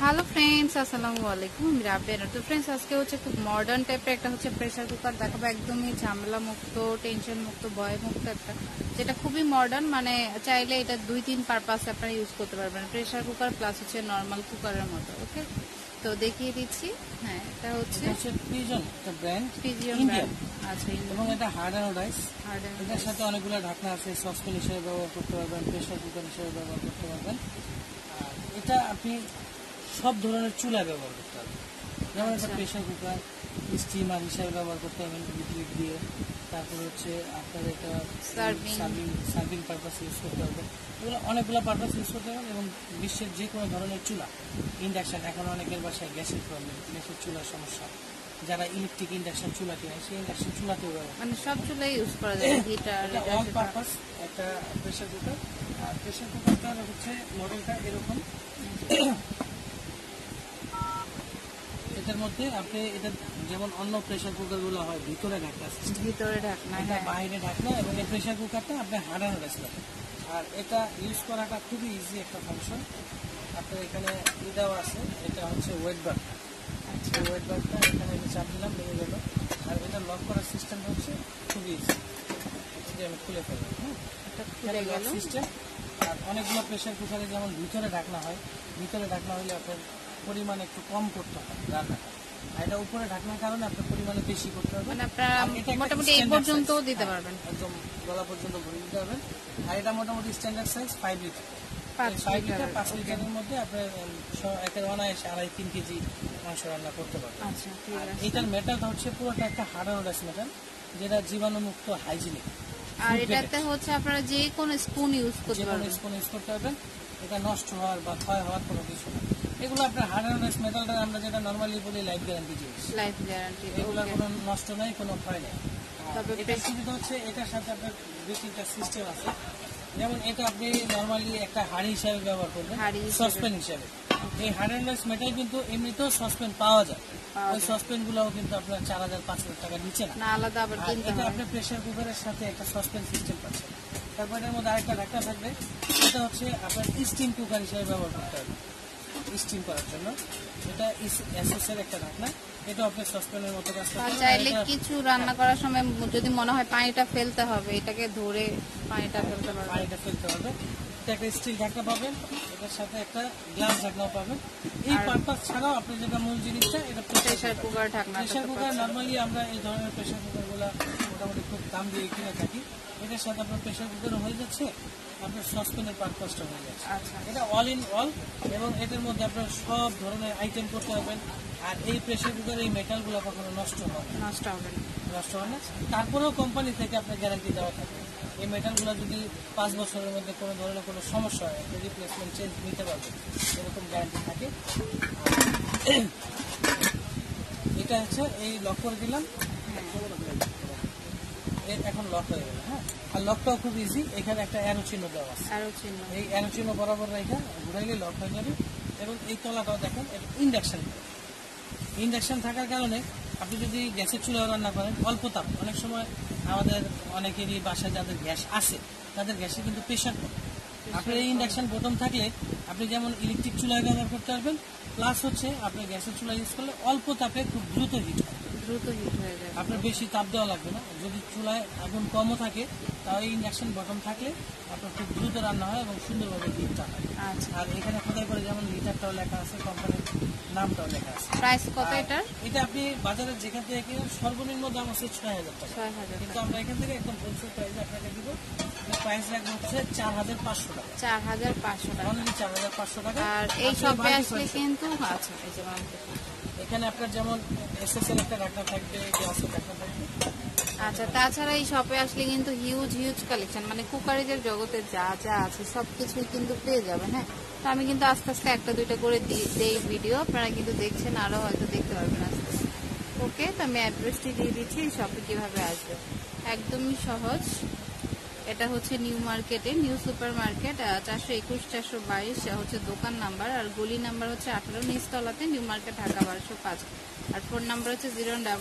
Hello friends, আসসালামু আলাইকুম। আমি রাবেয়া। তো ফ্রেন্ডস, আজকে হচ্ছে খুব মডার্ন টাইপের একটা হচ্ছে প্রেসার কুকার দেখাবো, একদমই ঝামেলা মুক্ত, টেনশন মুক্ত, ভয় মুক্ত একটা, যেটা খুবই মডার্ন। মানে চাইলে এটা 2-3 পারপাসে আপনারা ইউজ করতে পারবেন, প্রেসার কুকার প্লাস হচ্ছে নর্মাল কুকারের মতো। ওকে, তো দেখিয়ে দিচ্ছি। হ্যাঁ, এটা হচ্ছে পিজন, একটা ব্র্যান্ড, পিজিয়ন ব্র্যান্ড। আচ্ছা, এবং এটা হার্ড অ্যানোডাইজ। এটার সাথে অনেকগুলো ঢাকনা আছে, সসপ্যান হিসেবে ব্যবহার করতে পারবেন, প্রেসার কুকার হিসেবে ব্যবহার করতে পারবেন। আর এটা আপনি সব ধরনের চুলা ব্যবহার করতে পারবেন, যেমন একটা প্রেসার কুকার স্টিমার হিসেবে ব্যবহার করতে পারবেন লিকুইড দিয়ে। তারপর হচ্ছে আপনার এটা সার্ভিং পারপাস ইউজ করতে পারবেন। এগুলো অনেকগুলো পারপাস ইউজ করতে পারবেন। এবং বিশ্বের যে কোনো ধরনের চুলা, ইন্ডাকশান, এখন অনেকের বাসায় গ্যাসের প্রবলেম, গ্যাসের চুলার সমস্যা, যারা ইলেকট্রিক ইন্ডাকশন চুলা কিনে সেই ইন্ডাকশন চুলাতেও ব্যবহার মানে সব চুলাই ইউজ করা যায়, হিটার, অল পারপাস একটা প্রেসার কুকার। আর প্রেসার কুকারটা হচ্ছে মডেলটা এরকম। এটার মধ্যে আপনি এটা যেমন অন্য প্রেসার কুকার গুলো হয় ভিতরে ঢাকনা, এটা বাইরে ঢাকনা। এবং এই প্রেসার কুকারটা আপনি হাঁটানো রাখবেন। আর এটা ইউজ করাটা খুবই ইজি একটা ফাংশন। আপনার এখানে দেওয়া আছে, এটা হচ্ছে ওয়েট বার। আচ্ছা, ওয়েট বারটা এখানে চাপ দিলাম, লেগে গেল। আর এটা লক করার সিস্টেমটা হচ্ছে খুবই ইজি। আমি খুলে ফেললাম, সিস্টেম। আর অনেকগুলো প্রেসার কুকারে যেমন ভিতরে ঢাকনা হয়, ভিতরে ঢাকনা হলে আপনার পরিমাণ একটু কম করতে হয় রান্নাটা। আর এটা উপরে ঢাকনার কারণে আপনার পরিমাণে বেশি করতে হবে, মানে আপনারা মোটামুটি এই পর্যন্ত দিতে পারবেন, একদম গলা পর্যন্ত ভরে দিতে পারবেন। আর এটা মোটামুটি স্ট্যান্ডার্ড সাইজ 5 লিটার। 5 লিটারের মধ্যে আপনার একের অনায়াসে 2.5-3 কেজি মাংস রান্না করতে পারবেন। আর এটার মেটাল হচ্ছে পুরোটা একটা হার্ড অ্যানোডাইজ মেটাল, যেটা জীবাণুমুক্ত, হাইজিনিক। আর এটাতে হচ্ছে আপনারা যে কোনো স্পুন ইউজ করতে পারবেন, এটা নষ্ট হওয়ার বা ক্ষয় হওয়ার কোনো কিছু না। এগুলো আপনার হার্ড অ্যানোডাইজ মেটালটা আমরা যেটা নরমালি বলি লাইফ গ্যারান্টি জিনিস, এগুলো কোনো নষ্ট নাই, কোনো ক্ষয় নেই। এটার সুবিধা হচ্ছে এটার সাথে আপনার 2-3টা সিস্টেম আছে। যেমন এটা আপনি নরমালি একটা হাঁড়ি হিসাবে ব্যবহার করবেন, সসপ্যান হিসাবে। এই হার্ড অ্যানোডাইজ মেটাল কিন্তু এমনিতেও সসপ্যান পাওয়া যায়, ওই সসপ্যান গুলাও কিন্তু আপনার 4,000-5,000 টাকা নিচে না। এটা আপনার প্রেসার কুকারের সাথে একটা সসপ্যান সিস্টেম পাচ্ছেন। তারপর এটার মধ্যে আরেকটা ঢাকনা থাকবে, এটা হচ্ছে আপনার স্টিম কুকার হিসেবে ব্যবহার করতে হবে, স্টিম করার জন্য। এটা এসএসের একটা ঢাকনা, এটা আপনার সসপ্যানের মতো কাজ করে। চাইলে কিছু রান্না করার সময় যদি মনে হয় পানিটা ফেলতে হবে, এটাকে ধরে পানিটা ফেলতে হবে। একটা স্টিল ঢাকনা পাবেন, এটার সাথে একটা গ্লাস ঢাকনাও পাবেন। এই পারপাস ছাড়াও আপনি যেটা মূল জিনিসটা, এটা প্রেসার কুকার ঢাকনা। প্রেসার কুকার নরমালি আমরা এই ধরনের প্রেসার কুকারগুলো মোটামুটি খুব দাম দিয়ে কিনে থাকি। এটার সাথে আপনার প্রেসার কুকারও হয়ে যাচ্ছে, আপনার সসপ্যানের পারপাসটা হয়ে যাচ্ছে। এটা অল ইন অল, এবং এটার মধ্যে আপনার সব ধরনের আইটেম করতে পারবেন। আর এই প্রেসার কুকার এই মেটালগুলো কখনো নষ্ট হবে না। তারপরেও কোম্পানি থেকে আপনার গ্যারান্টি দেওয়া থাকে, এই মেটালগুলো যদি 5 বছরের মধ্যে কোনো ধরনের কোনো সমস্যা হয়, রিপ্লেসমেন্ট চেঞ্জ নিতে পারবেন, এরকম গ্যারান্টি থাকে। এটা হচ্ছে এই লক করে দিলাম, এখন লক হয়ে গেল। হ্যাঁ, আর লকটাও খুব ইজি। এখানে একটা অ্যারো চিহ্ন দেওয়া আছে, এই অ্যারো চিহ্ন বরাবর রেখে ঘুরাইলে লক হয়ে যাবে। এবং এই তলাটাও দেখেন, ইন্ডাকশন থাকার কারণে আপনি যদি গ্যাসের চুলায় রান্না করেন, অল্প তাপ, অনেক সময় আমাদের অনেকেরই বাসায় যাদের গ্যাস আছে তাদের গ্যাসে কিন্তু প্রেশার কম। আপনার এই ইন্ডাকশন বোতাম থাকলে আপনি যেমন ইলেকট্রিক চুলায় ব্যবহার করতে পারবেন, প্লাস হচ্ছে আপনি গ্যাসের চুলা ইউজ করলে অল্প তাপে খুব দ্রুত হিট হয়ে যায়, আপনার বেশি তাপ দেওয়া লাগবে না। যদি চুলায় আগুন কমও থাকে, তাও এই ইন্ডাকশন বটম থাকলে আপনার খুব দ্রুত রান্না হয় এবং সুন্দরভাবে হিটটা হয়। আর এখানে খোদাই করে যেমন লিটারটাও লেখা আছে, কোম্পানির নামটাও লেখা আছে। প্রাইস কত এটা? এটা আপনি বাজারে যেখান থেকে সর্বনিম্ন দাম আছে 6,000 টাকা, কিন্তু আমরা এখান থেকে একদম হোলসেল প্রাইসে আপনাকে দিব। প্রাইস রাখবো হচ্ছে 4,500 টাকা, 4,500 টাকা, অনলি 4,500 টাকা। আর এই শপে আসলে কিন্তু এখানে আপনার যেমন এসএস এর একটা ঢাকনা থাকবে, গ্লাসের ঢাকনা থাকবে। আচ্ছা, তাছাড়া এই শপে আসলে কিন্তু হিউজ কালেকশন, মানে কুকারিজের জগতে যা যা আছে সবকিছুই কিন্তু পেয়ে যাবেন। হ্যাঁ, তো আমি কিন্তু আস্তে আস্তে 1-2টা করে দেই ভিডিও, আপনারা কিন্তু দেখছেন, আরো হয়তো দেখতে পারবেন আস্তে আস্তে। ওকে, তো আমি অ্যাড্রেসটি দিয়ে দিচ্ছি, এই শপে কিভাবে আসবে। একদমই সহজ। এটা হচ্ছে নিউ মার্কেটে, নিউ সুপার মার্কেট, 421-422 হচ্ছে দোকান নাম্বার, আর গলি নাম্বার হচ্ছে 18, নিচতলাতে, নিউ মার্কেট, ঢাকা 1205। আর ফোন নাম্বার হচ্ছে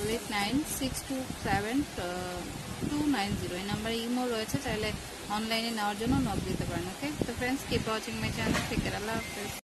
08896272290। এই নাম্বারে ইমো রয়েছে, চাইলে অনলাইনে নেওয়ার জন্য নক দিতে পারেন। ওকে, তো friends, keep watching my channel. Take care, আল্লাহ হাফেজ।